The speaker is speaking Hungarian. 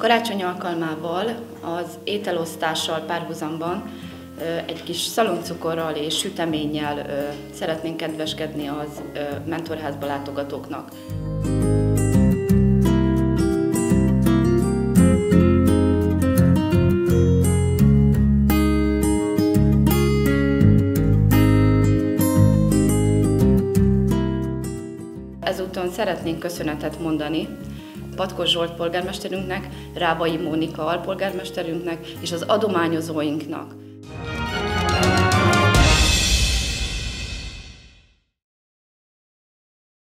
Karácsony alkalmával az ételosztással párhuzamban egy kis szaloncukorral és süteménnyel szeretnénk kedveskedni az mentorházba látogatóknak. Ezúton szeretnénk köszönetet mondani Patkos Zsolt polgármesterünknek, Rábai Mónika alpolgármesterünknek és az adományozóinknak.